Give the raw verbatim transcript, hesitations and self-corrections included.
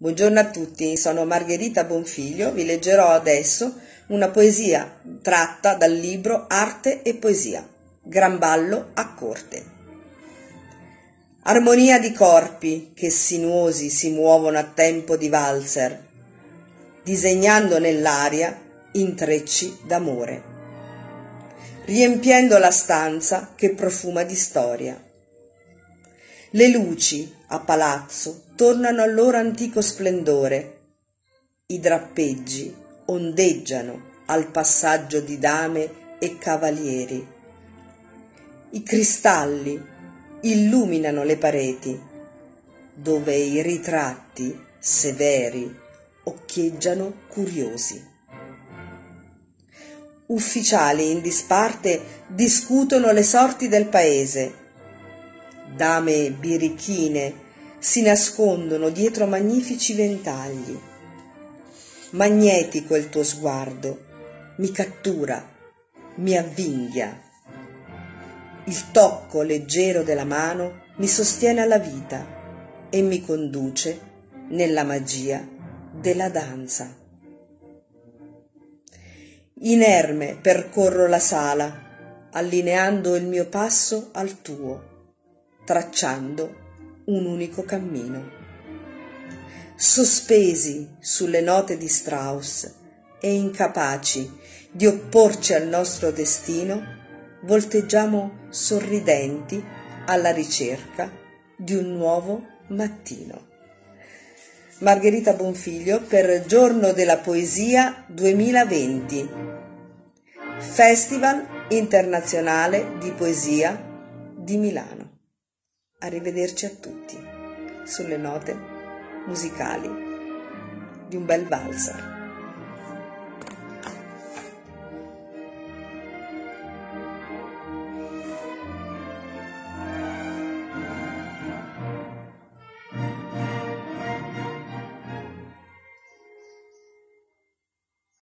Buongiorno a tutti, sono Margherita Bonfiglio, vi leggerò adesso una poesia tratta dal libro Arte e Poesia, Gran ballo a corte. Armonia di corpi che sinuosi si muovono a tempo di valzer, disegnando nell'aria intrecci d'amore, riempiendo la stanza che profuma di storia. Le luci a palazzo tornano al loro antico splendore, i drappeggi ondeggiano al passaggio di dame e cavalieri, i cristalli illuminano le pareti, dove i ritratti severi occhieggiano curiosi. Ufficiali in disparte discutono le sorti del paese, dame birichine si nascondono dietro magnifici ventagli. Magnetico è il tuo sguardo, mi cattura, mi avvinghia. Il tocco leggero della mano mi sostiene alla vita e mi conduce nella magia della danza. Inerme percorro la sala, allineando il mio passo al tuo, tracciando un unico cammino. Sospesi sulle note di Strauss e incapaci di opporci al nostro destino, volteggiamo sorridenti alla ricerca di un nuovo mattino. Margherita Bonfiglio per Giorno della Poesia duemilaventi, Festival Internazionale di Poesia di Milano. Arrivederci a tutti sulle note musicali di un bel valzer.